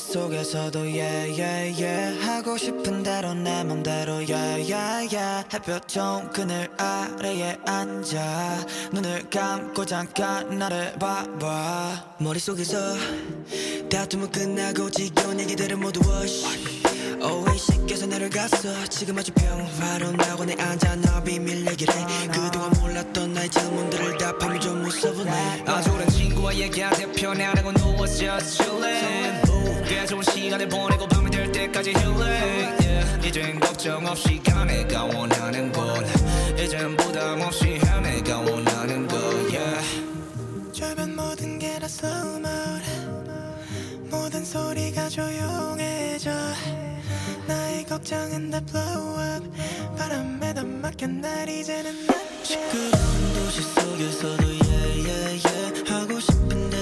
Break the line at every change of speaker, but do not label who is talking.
속에서도 yeah yeah yeah 하고 싶은 대로 내 맘대로 yeah yeah yeah 햇볕 좋은 그늘 아래에 앉아 눈을 감고 잠깐 나를 봐봐 머릿속에서 다툼은 끝나고 지겨운 얘기들을 모두 wash always 씻겨서 내려갔어 지금 아주 평화로운 낙원에 앉아 너 비밀 얘기를 해 그동안 몰랐던 나의 질문들을 답하면 좀 무서워네
아주 오랜 친구와 얘기할 때 편안하고 누워서 just chillin' 꽤 좋은 시간을 보내고 밤이 될 때까지 healing yeah. 이젠 걱정 없이 가 내가 원하는 곳 이젠 부담 없이 해 내가 원하는 것 yeah.
주변 모든 게 다 slow mode 모든 소리가 조용해져 나의 걱정은 다 blow up 바람에 다 맡겨 날 이제는 난 시끄러운 도시 속에서도 yeah yeah yeah 하고 싶은데